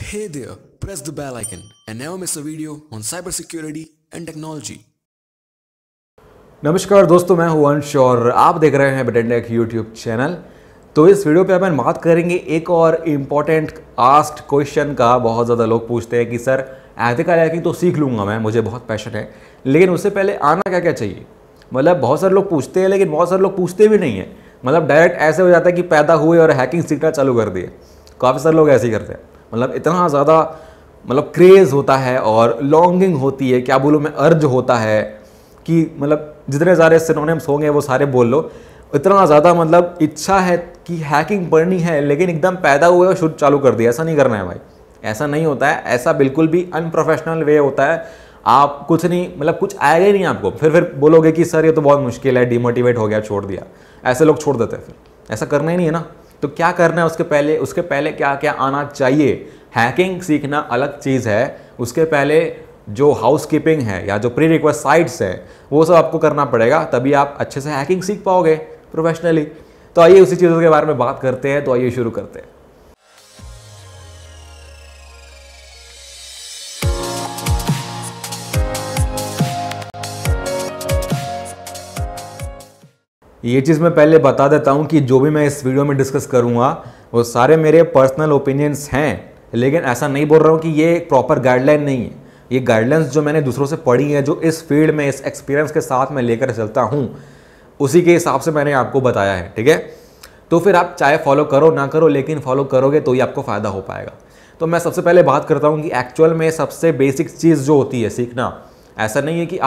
Hey there, press the bell icon and never miss a video on cybersecurity and technology. नमस्कार दोस्तों, मैं हूं अंश और आप देख रहे हैं बिटन टेक यूट्यूब चैनल। तो इस वीडियो पे अपन बात करेंगे एक और इम्पॉर्टेंट आस्क्ड क्वेश्चन का। बहुत ज़्यादा लोग पूछते हैं कि सर एथिकल हैकिंग तो सीख लूँगा मैं, मुझे बहुत पैशन है, लेकिन उससे पहले आना क्या क्या चाहिए। मतलब बहुत सारे लोग पूछते हैं, लेकिन बहुत सारे लोग पूछते भी नहीं है। मतलब डायरेक्ट ऐसे हो जाता है कि पैदा हुए और हैकिंग सीखना चालू कर दिए। काफ़ी सारे लोग ऐसे ही करते हैं। मतलब इतना ज़्यादा क्रेज़ होता है और लॉन्गिंग होती है, क्या बोलूँ मैं, अर्ज होता है कि मतलब जितने सारे सिनोनिम्स होंगे वो सारे बोल लो। इतना ज़्यादा इच्छा है कि हैकिंग पढ़नी है, लेकिन एकदम पैदा हुए और शुरू चालू कर दिया। ऐसा नहीं करना है भाई, ऐसा नहीं होता है। ऐसा बिल्कुल भी अनप्रोफेशनल वे होता है। आप कुछ नहीं, कुछ आएगा ही नहीं आपको, फिर बोलोगे कि सर ये तो बहुत मुश्किल है, डिमोटिवेट हो गया, छोड़ दिया। ऐसे लोग छोड़ देते हैं। फिर ऐसा करना ही नहीं है ना। तो क्या करना है उसके पहले क्या क्या आना चाहिए। हैकिंग सीखना अलग चीज़ है, उसके पहले जो हाउसकीपिंग है या जो प्री रिक्वेसाइट्स है वो सब आपको करना पड़ेगा, तभी आप अच्छे से हैकिंग सीख पाओगे प्रोफेशनली। तो आइए उसी चीज़ों के बारे में बात करते हैं। तो आइए शुरू करते हैं। ये चीज़ मैं पहले बता देता हूँ कि जो भी मैं इस वीडियो में डिस्कस करूँगा वो सारे मेरे पर्सनल ओपिनियंस हैं, लेकिन ऐसा नहीं बोल रहा हूँ कि ये एक प्रॉपर गाइडलाइन नहीं है। ये गाइडलाइंस जो मैंने दूसरों से पढ़ी है, जो इस फील्ड में इस एक्सपीरियंस के साथ मैं लेकर चलता हूँ, उसी के हिसाब से मैंने आपको बताया है, ठीक है। तो फिर आप चाहे फॉलो करो ना करो, लेकिन फॉलो करोगे तो ही आपको फ़ायदा हो पाएगा। तो मैं सबसे पहले बात करता हूँ कि एक्चुअल में सबसे बेसिक चीज़ जो होती है सीखना, ऐसा नहीं है कि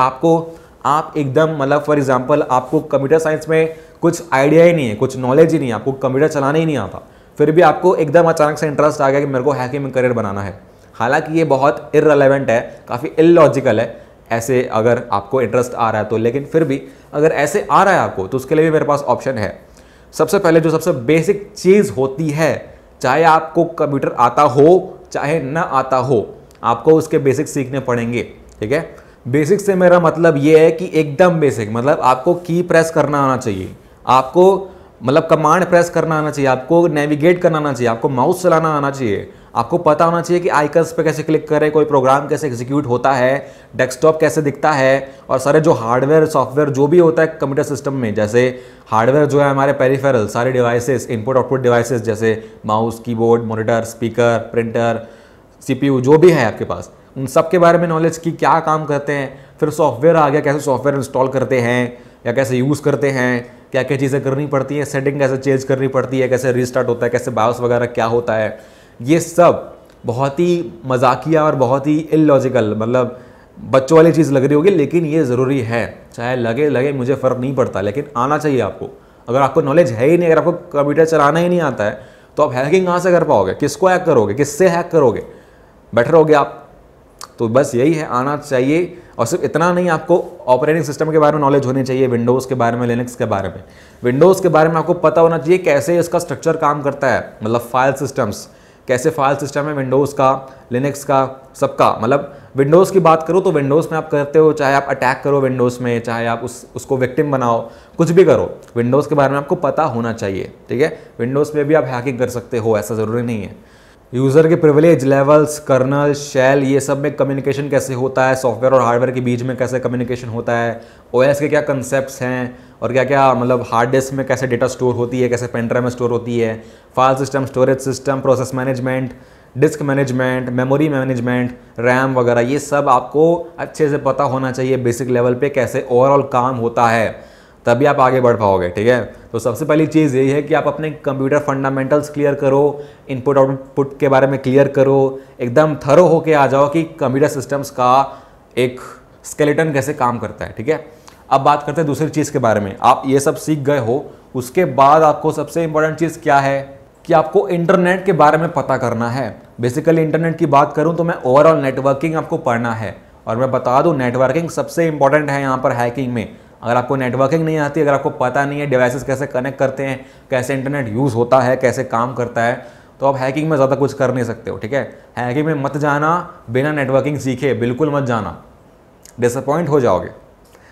आप एकदम फॉर एग्जांपल आपको कंप्यूटर साइंस में कुछ आइडिया ही नहीं है, कुछ नॉलेज ही नहीं है, आपको कंप्यूटर चलाना ही नहीं आता, फिर भी आपको एकदम अचानक से इंटरेस्ट आ गया कि मेरे को हैकिंग में करियर बनाना है। हालांकि ये बहुत इररिलेवेंट है, काफ़ी इलॉजिकल है ऐसे अगर आपको इंटरेस्ट आ रहा है तो। लेकिन फिर भी अगर ऐसे आ रहा है आपको, तो उसके लिए भी मेरे पास ऑप्शन है। सबसे पहले जो सबसे बेसिक चीज़ होती है, चाहे आपको कंप्यूटर आता हो चाहे ना आता हो, आपको उसके बेसिक सीखने पड़ेंगे, ठीक है। बेसिक से मेरा मतलब ये है कि एकदम बेसिक, मतलब आपको की प्रेस करना आना चाहिए, आपको कमांड प्रेस करना आना चाहिए, आपको नेविगेट करना आना चाहिए, आपको माउस चलाना आना चाहिए, आपको पता होना चाहिए कि आइकन्स पे कैसे क्लिक करें, कोई प्रोग्राम कैसे एग्जीक्यूट होता है, डेस्कटॉप कैसे दिखता है, और सारे जो हार्डवेयर सॉफ्टवेयर जो भी होता है कंप्यूटर सिस्टम में, जैसे हार्डवेयर जो है हमारे पेरिफेरल सारे डिवाइसेस, इनपुट आउटपुट डिवाइसेस जैसे mouse, keyboard, monitor, speaker, printer, CPU जो भी है आपके पास, उन सब के बारे में नॉलेज की क्या काम करते हैं। फिर सॉफ्टवेयर आ गया, कैसे सॉफ्टवेयर इंस्टॉल करते हैं या कैसे यूज़ करते हैं, क्या क्या चीज़ें करनी पड़ती हैं, सेटिंग कैसे चेंज करनी पड़ती है, कैसे रीस्टार्ट होता है, कैसे बायोस वगैरह क्या होता है। ये सब बहुत ही मजाकिया और बहुत ही इलॉजिकल, बच्चों वाली चीज़ लग रही होगी, लेकिन ये ज़रूरी है। चाहे लगे मुझे फ़र्क नहीं पड़ता, लेकिन आना चाहिए आपको। अगर आपको नॉलेज है ही नहीं, अगर आपको कंप्यूटर चलाना ही नहीं आता है, तो आप हैकिंग कहाँ से कर पाओगे, किसको हैक करोगे, किससे हैक करोगे, बेटर होगे आप। तो बस यही है, आना चाहिए। और सिर्फ इतना नहीं, आपको ऑपरेटिंग सिस्टम के बारे में नॉलेज होनी चाहिए, विंडोज़ के बारे में, लिनक्स के बारे में। विंडोज़ के बारे में आपको पता होना चाहिए कैसे इसका स्ट्रक्चर काम करता है, फाइल सिस्टम्स, कैसे फाइल सिस्टम है विंडोज़ का, लिनक्स का, सबका। विंडोज़ की बात करो तो विंडोज़ में आप करते हो, चाहे आप अटैक करो विंडोज़ में, चाहे आप उसको विक्टिम बनाओ, कुछ भी करो, विंडोज़ के बारे में आपको पता होना चाहिए, ठीक है। विंडोज़ में भी आप हैकिंग कर सकते हो, ऐसा ज़रूरी नहीं है। यूज़र के प्रिविलेज लेवल्स, कर्नल, शेल, ये सब में कम्युनिकेशन कैसे होता है, सॉफ्टवेयर और हार्डवेयर के बीच में कैसे कम्युनिकेशन होता है, ओएस के क्या कंसेप्ट्स हैं, और क्या क्या हार्ड डिस्क में कैसे डेटा स्टोर होती है, कैसे पेन ड्राइव में स्टोर होती है, file system, storage system, process management, disk management, memory management, RAM वगैरह, ये सब आपको अच्छे से पता होना चाहिए बेसिक लेवल पे कैसे ओवरऑल काम होता है, तभी आप आगे बढ़ पाओगे, ठीक है। तो सबसे पहली चीज़ यही है कि आप अपने कंप्यूटर फंडामेंटल्स क्लियर करो, इनपुट आउटपुट के बारे में क्लियर करो, एकदम थरो होके आ जाओ कि कंप्यूटर सिस्टम्स का एक स्केलेटन कैसे काम करता है, ठीक है। अब बात करते हैं दूसरी चीज़ के बारे में। आप ये सब सीख गए हो, उसके बाद आपको सबसे इंपॉर्टेंट चीज़ क्या है कि आपको इंटरनेट के बारे में पता करना है। बेसिकली इंटरनेट की बात करूँ तो मैं ओवरऑल नेटवर्किंग आपको पढ़ना है, और मैं बता दूँ नेटवर्किंग सबसे इंपॉर्टेंट है यहाँ पर हैकिंग में। अगर आपको नेटवर्किंग नहीं आती, अगर आपको पता नहीं है डिवाइसेस कैसे कनेक्ट करते हैं, कैसे इंटरनेट यूज़ होता है, कैसे काम करता है, तो आप हैकिंग में ज़्यादा कुछ कर नहीं सकते हो, ठीक है। हैकिंग में मत जाना बिना नेटवर्किंग सीखे, बिल्कुल मत जाना, डिसअपॉइंट हो जाओगे।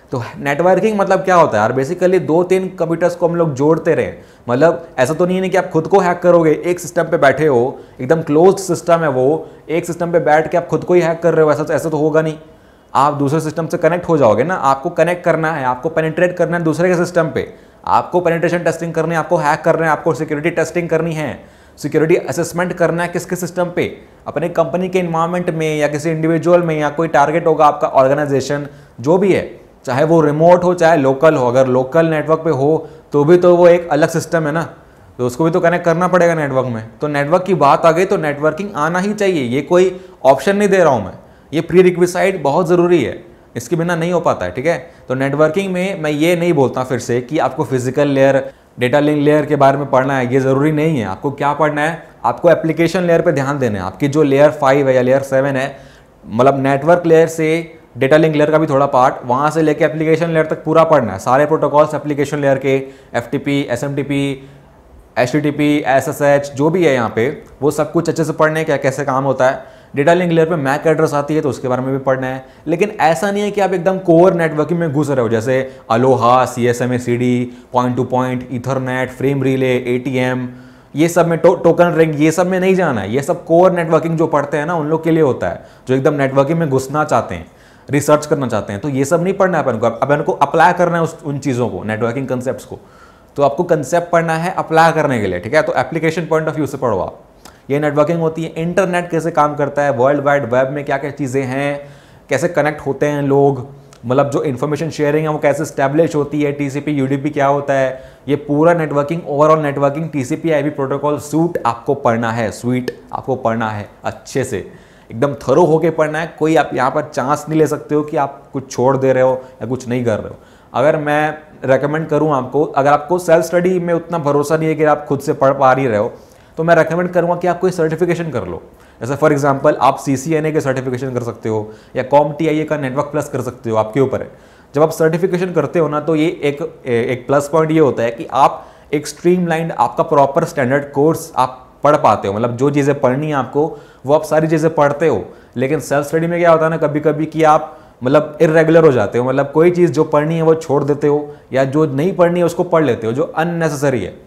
तो नेटवर्किंग मतलब क्या होता है यार, बेसिकली 2-3 कंप्यूटर्स को हम लोग जोड़ते रहे। मतलब ऐसा तो नहीं है कि आप खुद को हैक करोगे, एक सिस्टम पे बैठे हो, एकदम क्लोज्ड सिस्टम है वो, एक सिस्टम पे बैठ के आप खुद को ही हैक कर रहे हो, ऐसा तो होगा नहीं। आप दूसरे सिस्टम से कनेक्ट हो जाओगे ना, आपको कनेक्ट करना है, आपको पेनिट्रेट करना है दूसरे के सिस्टम पे, आपको पेनिट्रेशन टेस्टिंग करनी है, आपको हैक करना है, आपको सिक्योरिटी टेस्टिंग करनी है, सिक्योरिटी असेसमेंट करना है किसके सिस्टम पे, अपने कंपनी के इन्वायरमेंट में या किसी इंडिविजुअल में, या कोई टारगेट होगा आपका ऑर्गेनाइजेशन जो भी है, चाहे वो रिमोट हो चाहे लोकल हो। अगर लोकल नेटवर्क पे हो तो भी तो वो एक अलग सिस्टम है ना, तो उसको भी तो कनेक्ट करना पड़ेगा नेटवर्क में। तो नेटवर्क की बात आ गई तो नेटवर्किंग आना ही चाहिए, ये कोई ऑप्शन नहीं दे रहा हूँ मैं, ये प्री रिक्विसाइट बहुत ज़रूरी है, इसके बिना नहीं हो पाता है, ठीक है। तो नेटवर्किंग में मैं ये नहीं बोलता फिर से कि आपको physical layer, data link layer के बारे में पढ़ना है, ये ज़रूरी नहीं है। आपको क्या पढ़ना है, आपको एप्लीकेशन लेयर पे ध्यान देना है। आपकी जो लेयर 5 है या लेयर 7 है, मतलब नेटवर्क लेयर से डेटा लिंक लेयर का भी थोड़ा पार्ट, वहाँ से लेके एप्लीकेशन लेयर तक पूरा पढ़ना है। सारे प्रोटोकॉल्स एप्लीकेशन लेयर के, FTP, SMTP, HTTP, SSH जो भी है यहाँ पे, वो सब कुछ अच्छे से पढ़ने क्या कैसे काम होता है। डेटा लिंक लेयर पे मैक एड्रेस आती है तो उसके बारे में भी पढ़ना है। लेकिन ऐसा नहीं है कि आप एकदम कोर नेटवर्किंग में घुस रहे हो, जैसे ALOHA, CSMA CD, point to point, ethernet, frame relay, ATM, ये सब में टोकन रिंग, ये सब में नहीं जाना है। ये सब कोर नेटवर्किंग जो पढ़ते हैं ना, उन लोग के लिए होता है, जो एकदम नेटवर्किंग में घुसना चाहते हैं, रिसर्च करना चाहते हैं। तो ये सब नहीं पढ़ना है अपन को, अपन को अप्लाई करना है उन चीज़ों को, नेटवर्किंग कंसेप्ट्स को। तो आपको कंसेप्ट पढ़ना है अप्लाई करने के लिए, ठीक है। तो एप्लीकेशन पॉइंट ऑफ व्यू से पढ़ो आप, ये नेटवर्किंग होती है। इंटरनेट कैसे काम करता है, वर्ल्ड वाइड वेब में क्या क्या चीज़ें हैं, कैसे कनेक्ट होते हैं लोग, मतलब जो इन्फॉर्मेशन शेयरिंग है वो कैसे स्टैब्लिश होती है, TCP UDP क्या होता है, ये पूरा networking, overall networking TCP IP protocol suite आपको पढ़ना है, स्वीट आपको पढ़ना है, अच्छे से एकदम थरो होके पढ़ना है। कोई आप यहाँ पर चांस नहीं ले सकते हो कि आप कुछ छोड़ दे रहे हो या कुछ नहीं कर रहे हो। अगर मैं रेकमेंड करूँ आपको, अगर आपको सेल्फ स्टडी में उतना भरोसा नहीं है कि आप खुद से पढ़ पा ही रहे हो, तो मैं रेकमेंड करूँगा कि आप कोई सर्टिफिकेशन कर लो। जैसे फॉर एग्जांपल आप CCNA के सर्टिफिकेशन कर सकते हो, या CompTIA का नेटवर्क प्लस कर सकते हो, आपके ऊपर है। जब आप सर्टिफिकेशन करते हो ना, तो ये एक प्लस पॉइंट ये होता है कि आप एक स्ट्रीमलाइंड, आपका प्रॉपर स्टैंडर्ड कोर्स आप पढ़ पाते हो। मतलब जो चीज़ें पढ़नी है आपको, वो आप सारी चीज़ें पढ़ते हो। लेकिन सेल्फ स्टडी में क्या होता है ना, कभी कभी कि आप मतलब इरेगुलर हो जाते हो, मतलब कोई चीज़ जो पढ़नी है वो छोड़ देते हो, या जो नहीं पढ़नी है उसको पढ़ लेते हो, जो अननेसेसरी है।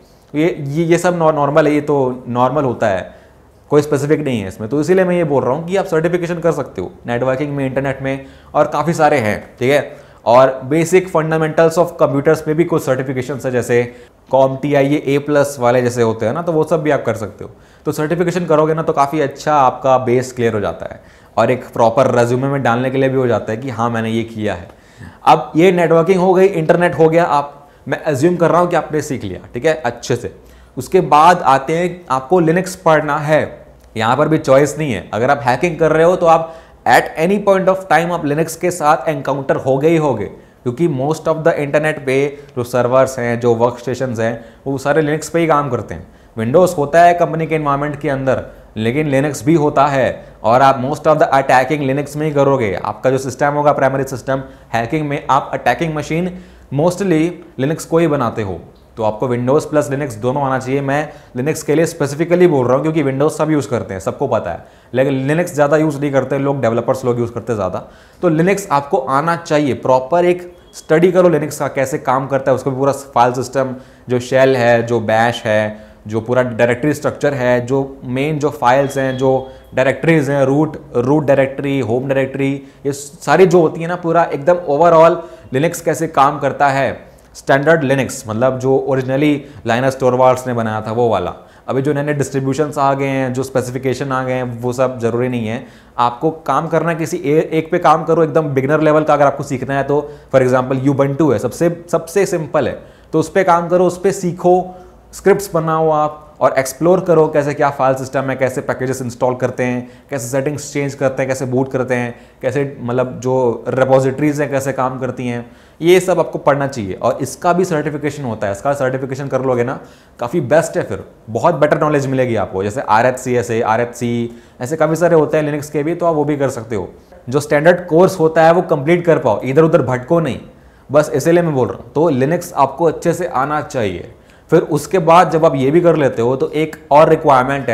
ये सब नॉर्मल है, ये तो नॉर्मल होता है, कोई स्पेसिफिक नहीं है इसमें। तो इसीलिए मैं ये बोल रहा हूँ कि आप सर्टिफिकेशन कर सकते हो नेटवर्किंग में, इंटरनेट में, और काफ़ी सारे हैं, ठीक है। और बेसिक फंडामेंटल्स ऑफ कंप्यूटर्स में भी कुछ सर्टिफिकेशन है, जैसे CompTIA A+ वाले जैसे होते हैं ना, तो वो सब भी आप कर सकते हो। तो सर्टिफिकेशन करोगे ना तो काफ़ी अच्छा आपका बेस क्लियर हो जाता है, और एक प्रॉपर रेज्यूमे में डालने के लिए भी हो जाता है कि हाँ मैंने ये किया है। अब ये नेटवर्किंग हो गई, इंटरनेट हो गया, मैं एज्यूम कर रहा हूँ कि आपने सीख लिया, ठीक है, अच्छे से। उसके बाद आते हैं, आपको लिनक्स पढ़ना है। यहाँ पर भी चॉइस नहीं है, अगर आप हैकिंग कर रहे हो तो आप at any point of time आप लिनक्स के साथ एनकाउंटर हो गए ही होगे, क्योंकि मोस्ट ऑफ द इंटरनेट पे जो सर्वर्स हैं, जो वर्क स्टेशन हैं, वो सारे लिनक्स पे ही काम करते हैं। विंडोज़ होता है कंपनी के इन्वायरमेंट के अंदर, लेकिन लिनक्स भी होता है, और आप most of the attacking Linux में ही करोगे। आपका जो सिस्टम होगा प्राइमरी सिस्टम, हैकिंग में आप अटैकिंग मशीन मोस्टली लिनक्स को ही बनाते हो। तो आपको विंडोज़ प्लस लिनक्स दोनों आना चाहिए। मैं लिनक्स के लिए स्पेसिफिकली बोल रहा हूँ क्योंकि विंडोज़ सब यूज़ करते हैं, सबको पता है, लेकिन लिनक्स ज़्यादा यूज़ नहीं करते लोग, डेवलपर्स लोग यूज़ करते हैं ज़्यादा। तो लिनक्स आपको आना चाहिए, प्रॉपर एक स्टडी करो लिनक्स का कैसे काम करता है, उसको पूरा फाइल सिस्टम, जो शेल है, जो बैश है, जो पूरा डायरेक्टरी स्ट्रक्चर है, जो मेन जो फाइल्स हैं, जो डायरेक्टरीज हैं, रूट डायरेक्टरी, होम डायरेक्टरी, ये सारी जो होती है ना, पूरा एकदम ओवरऑल लिनक्स कैसे काम करता है। स्टैंडर्ड लिनक्स मतलब जो ओरिजिनली लाइनस टोरवाल्ड्स ने बनाया था वो वाला। अभी जो नए नए डिस्ट्रीब्यूशंस आ गए हैं, जो स्पेसिफिकेशन आ गए हैं, वो सब ज़रूरी नहीं है। आपको काम करना है किसी एक पे काम करो, एकदम बिगनर लेवल का अगर आपको सीखना है तो फॉर एग्जांपल Ubuntu है, सबसे सिंपल है, तो उस पर काम करो, उस पर सीखो, स्क्रिप्ट्स बनाओ आप, और एक्सप्लोर करो कैसे क्या फाइल सिस्टम है, कैसे पैकेजेस इंस्टॉल करते हैं, कैसे सेटिंग्स चेंज करते हैं, कैसे बूट करते हैं, कैसे मतलब जो रिपोजिटरीज हैं कैसे काम करती हैं, ये सब आपको पढ़ना चाहिए। और इसका भी सर्टिफिकेशन होता है, इसका सर्टिफिकेशन कर लोगे ना काफ़ी बेस्ट है, फिर बहुत बेटर नॉलेज मिलेगी आपको। जैसे RFCSA, RFC, ऐसे काफ़ी सारे होते हैं लिनक्स के भी, तो आप वो भी कर सकते हो। जो स्टैंडर्ड कोर्स होता है वो कंप्लीट कर पाओ, इधर उधर भटको नहीं, बस इसलिए मैं बोल रहा हूँ। तो लिनक्स आपको अच्छे से आना चाहिए। फिर उसके बाद जब आप ये भी कर लेते हो तो एक और रिक्वायरमेंट है,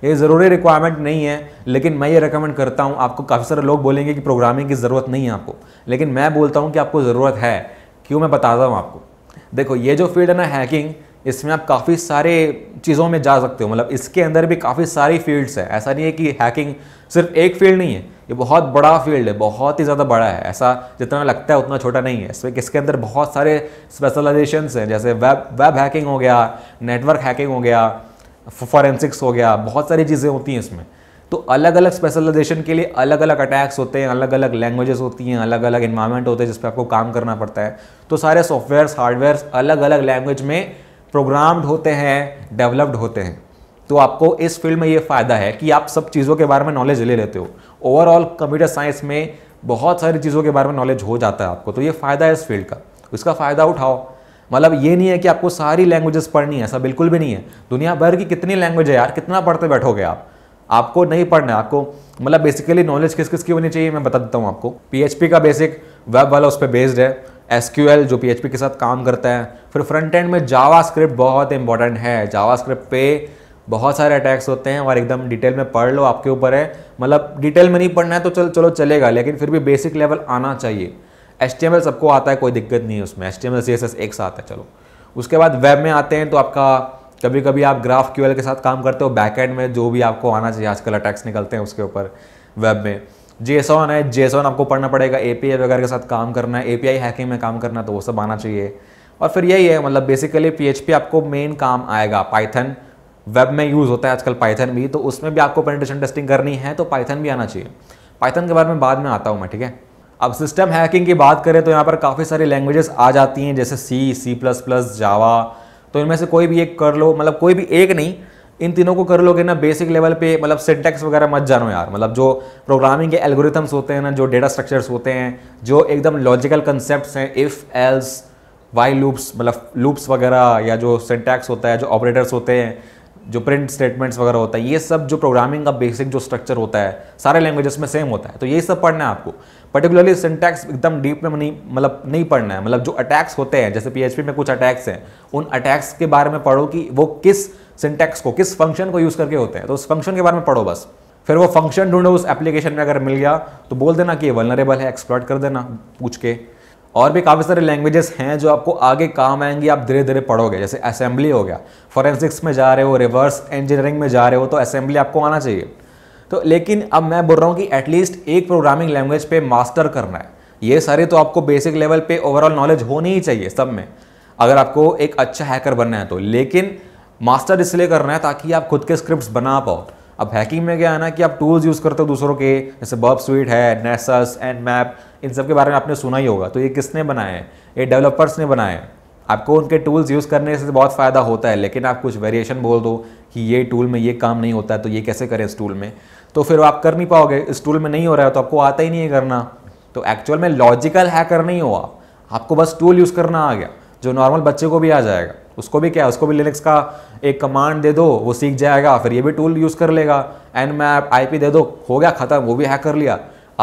ये ज़रूरी रिक्वायरमेंट नहीं है, लेकिन मैं ये रिकमेंड करता हूँ। आपको काफ़ी सारे लोग बोलेंगे कि प्रोग्रामिंग की ज़रूरत नहीं है आपको, लेकिन मैं बोलता हूँ कि आपको ज़रूरत है। क्यों, मैं बताता हूँ आपको। देखो, ये जो फील्ड है ना हैकिंग, इसमें आप काफ़ी सारे चीज़ों में जा सकते हो। मतलब इसके अंदर भी काफ़ी सारी फील्ड्स है। ऐसा नहीं है कि हैकिंग सिर्फ एक फील्ड नहीं है, ये बहुत बड़ा फील्ड है, बहुत ही ज़्यादा बड़ा है। ऐसा जितना लगता है उतना छोटा नहीं है। इसके अंदर बहुत सारे स्पेशलाइजेशंस हैं, जैसे वेब हैकिंग हो गया, नेटवर्क हैकिंग हो गया, फॉरेंसिक्स हो गया, बहुत सारी चीज़ें होती हैं इसमें। तो अलग अलग स्पेशलाइजेशन के लिए अलग अलग अटैक्स होते हैं, अलग अलग लैंग्वेजेस होती हैं, अलग अलग इन्वायरमेंट होते हैं जिस पर आपको काम करना पड़ता है। तो सारे सॉफ्टवेयर्स, हार्डवेयर्स अलग अलग लैंग्वेज में प्रोग्राम्ड होते हैं, डेवलप्ड होते हैं। तो आपको इस फील्ड में ये फ़ायदा है कि आप सब चीज़ों के बारे में नॉलेज ले लेते हो। ओवरऑल कंप्यूटर साइंस में बहुत सारी चीज़ों के बारे में नॉलेज हो जाता है आपको। तो ये फ़ायदा है इस फील्ड का, इसका फ़ायदा उठाओ। मतलब ये नहीं है कि आपको सारी लैंग्वेजेस पढ़नी है, ऐसा बिल्कुल भी नहीं है। दुनिया भर की कितनी लैंग्वेज है यार, कितना पढ़ते बैठोगे आप? आपको नहीं पढ़ना है। आपको मतलब बेसिकली नॉलेज किस किस की होनी चाहिए मैं बता देता हूँ आपको। PHP का बेसिक वेब वाला उस पर बेस्ड है, SQL जो PHP के साथ काम करता है। फिर फ्रंट एंड में जावास्क्रिप्ट बहुत इंपॉर्टेंट है। जावास्क्रिप्ट पे बहुत सारे अटैक्स होते हैं और एकदम डिटेल में पढ़ लो, आपके ऊपर है। मतलब डिटेल में नहीं पढ़ना है तो चलो चलेगा, लेकिन फिर भी बेसिक लेवल आना चाहिए। HTML सबको आता है, कोई दिक्कत नहीं है उसमें। HTML CSS एक साथ है। चलो उसके बाद वेब में आते हैं। तो आपका कभी कभी आप ग्राफ QL के साथ काम करते हो, बैकएंड में जो भी आपको आना चाहिए। आजकल अटैक्स निकलते हैं उसके ऊपर वेब में। JSON है, JSON आपको पढ़ना पड़ेगा। API वगैरह के साथ काम करना है, API हैकिंग में काम करना, तो वो सब आना चाहिए। और फिर यही है, मतलब बेसिकली PHP आपको मेन काम आएगा। पाइथन वेब में यूज़ होता है आजकल, पाइथन भी, तो उसमें भी आपको पेनिट्रेशन टेस्टिंग करनी है तो पाइथन भी आना चाहिए। पाइथन के बारे में बाद में आता हूँ मैं, ठीक है। अब सिस्टम हैकिंग की बात करें तो यहाँ पर काफ़ी सारी लैंग्वेजेस आ जाती हैं, जैसे C++, जावा। तो इनमें से कोई भी एक कर लो, मतलब कोई भी एक नहीं, इन तीनों को कर लोगे ना बेसिक लेवल पे। मतलब सिंटैक्स वगैरह मत जानो यार। मतलब जो प्रोग्रामिंग के एल्गोरिथम्स होते हैं ना, जो डेटा स्ट्रक्चर्स होते हैं, जो एकदम लॉजिकल कंसेप्ट्स हैं, इफ़ एल्स वाइल लूप्स, मतलब लूप्स वगैरह, या जो सिंटैक्स होता है, जो ऑपरेटर्स होते हैं, जो प्रिंट स्टेटमेंट्स वगैरह होता है, ये सब जो प्रोग्रामिंग का बेसिक जो स्ट्रक्चर होता है सारे लैंग्वेजेस में सेम होता है। तो यही सब पढ़ना है आपको। पर्टिकुलरली सिंटैक्स एकदम डीप में नहीं पढ़ना है। मतलब जो अटैक्स होते हैं, जैसे PHP में कुछ अटैक्स हैं, उन अटैक्स के बारे में पढ़ो कि वो किस सिंटैक्स को, किस फंक्शन को यूज़ करके होते हैं। तो उस फंक्शन के बारे में पढ़ो बस। फिर वो फंक्शन ढूंढो उस एप्लीकेशन में, अगर मिल गया तो बोल देना कि ये वल्नरेबल है, एक्सप्लॉइट कर देना पूछ के। और भी काफ़ी सारे लैंग्वेजेस हैं जो आपको आगे काम आएंगी, आप धीरे धीरे पढ़ोगे। जैसे असेंबली हो गया, फॉरेंसिक्स में जा रहे हो, रिवर्स इंजीनियरिंग में जा रहे हो, तो असेंबली आपको आना चाहिए। तो लेकिन अब मैं बोल रहा हूँ कि एटलीस्ट एक प्रोग्रामिंग लैंग्वेज पे मास्टर करना है। ये सारे तो आपको बेसिक लेवल पे ओवरऑल नॉलेज होनी ही चाहिए सब में, अगर आपको एक अच्छा हैकर बनना है तो। लेकिन मास्टर इसलिए करना है ताकि आप खुद के स्क्रिप्ट्स बना पाओ। अब हैकिंग में क्या है ना कि आप टूल्स यूज़ करते हो दूसरों के, जैसे बर्ब स्वीट है, नेसस, Nmap, इन सब के बारे में आपने सुना ही होगा। तो ये किसने बनाए हैं? ये डेवलपर्स ने बनाए हैं। आपको उनके टूल्स यूज़ करने से बहुत फ़ायदा होता है, लेकिन आप कुछ वेरिएशन बोल दो कि ये टूल में ये काम नहीं होता है, तो ये कैसे करें इस टूल में, तो फिर आप कर नहीं पाओगे। इस टूल में नहीं हो रहा है तो आपको आता ही नहीं है करना। तो एक्चुअल में लॉजिकल हैकर नहीं हो आप, आपको बस टूल यूज़ करना आ गया, जो नॉर्मल बच्चे को भी आ जाएगा। उसको भी क्या, उसको भी लिनक्स का एक कमांड दे दो, वो सीख जाएगा, फिर ये भी टूल यूज़ कर लेगा। Nmap, IP दे दो, हो गया ख़त्म, वो भी हैक कर लिया।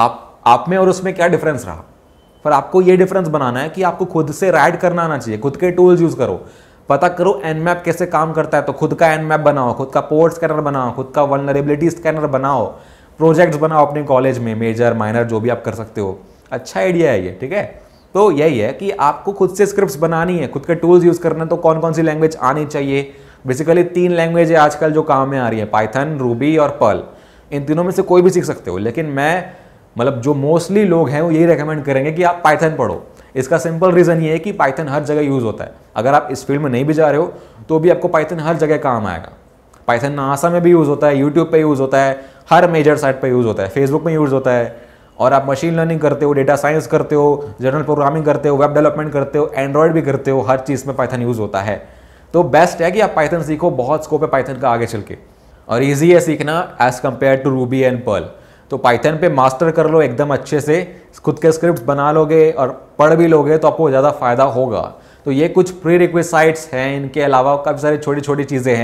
आप में और उसमें क्या डिफरेंस रहा? पर आपको ये डिफरेंस बनाना है कि आपको खुद से राइट करना आना चाहिए, खुद के टूल्स यूज़ करो, पता करो Nmap कैसे काम करता है, तो खुद का Nmap बनाओ, खुद का पोर्ट स्कैनर बनाओ, खुद का वल्नरेबिलिटी स्कैनर बनाओ, प्रोजेक्ट्स बनाओ अपने कॉलेज में, मेजर माइनर जो भी आप कर सकते हो। अच्छा आइडिया है ये, ठीक है। तो यही है कि आपको खुद से स्क्रिप्ट्स बनानी है, खुद के टूल्स यूज़ करना है। तो कौन कौन सी लैंग्वेज आनी चाहिए? बेसिकली 3 लैंग्वेज है आजकल जो काम में आ रही है, पाइथन, रूबी और पर्ल। इन तीनों में से कोई भी सीख सकते हो, लेकिन मैं मतलब जो मोस्टली लोग हैं वो यही रेकमेंड करेंगे कि आप पाइथन पढ़ो। इसका सिंपल रीज़न ये है कि पाइथन हर जगह यूज़ होता है। अगर आप इस फील्ड में नहीं भी जा रहे हो तो भी आपको पाइथन हर जगह काम आएगा। पाइथन नासा में भी यूज़ होता है, यूट्यूब पे यूज़ होता है, हर मेजर साइट पे यूज़ होता है, फेसबुक में यूज़ होता है। और आप मशीन लर्निंग करते हो, डेटा साइंस करते हो, जनरल प्रोग्रामिंग करते हो, वेब डेवलपमेंट करते हो, एंड्रॉयड भी करते हो, हर चीज़ में पाइथन यूज़ होता है। तो बेस्ट है कि आप पाइथन सीखो, बहुत स्कोप है पाइथन का आगे चल के, और ईजी है सीखना as compare to Ruby and Perl. तो पाइथन पे मास्टर कर लो एकदम अच्छे से, खुद के स्क्रिप्ट्स बना लोगे और पढ़ भी लोगे तो आपको ज़्यादा फ़ायदा होगा। तो ये कुछ प्री रिक्विसाइट्स हैं, इनके अलावा काफ़ी सारी छोटी छोटी चीज़ें हैं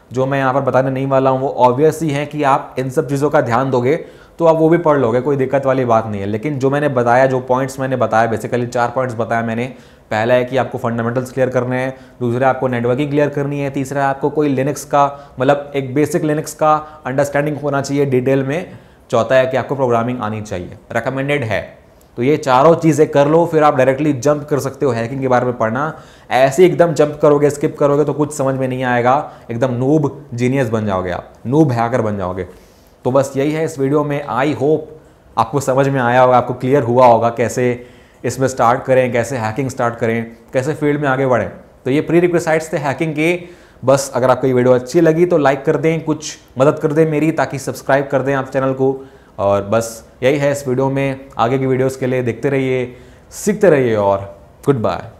जो मैं यहाँ पर बताने नहीं वाला हूँ वो ऑब्वियस ही है कि आप इन सब चीज़ों का ध्यान दोगे तो आप वो भी पढ़ लोगे, कोई दिक्कत वाली बात नहीं है। लेकिन जो मैंने बताया, जो पॉइंट्स मैंने बताया, बेसिकली 4 पॉइंट्स बताया मैंने। पहला है कि आपको फंडामेंटल्स क्लियर करने हैं, दूसरा आपको नेटवर्किंग क्लियर करनी है, तीसरा आपको कोई लिनक्स का मतलब एक बेसिक लिनक्स का अंडरस्टैंडिंग होना चाहिए डिटेल में, चौथा है कि आपको प्रोग्रामिंग आनी चाहिए, रिकमेंडेड है। तो ये चारों चीज़ें कर लो, फिर आप डायरेक्टली जंप कर सकते हो हैकिंग के बारे में पढ़ना। ऐसे एकदम जंप करोगे, स्किप करोगे तो कुछ समझ में नहीं आएगा, एकदम नूब जीनियस बन जाओगे, आप नूब हैकर बन जाओगे। तो बस यही है इस वीडियो में। आई होप आपको समझ में आया होगा, आपको क्लियर हुआ होगा कैसे इसमें स्टार्ट करें, कैसे हैकिंग स्टार्ट करें, कैसे फील्ड में आगे बढ़ें। तो ये प्री रिक्विसाइट्स थे हैकिंग के। बस अगर आपको ये वीडियो अच्छी लगी तो लाइक कर दें, कुछ मदद कर दें मेरी, ताकि सब्सक्राइब कर दें आप चैनल को। और बस यही है इस वीडियो में। आगे की वीडियोस के लिए देखते रहिए, सीखते रहिए और गुड बाय।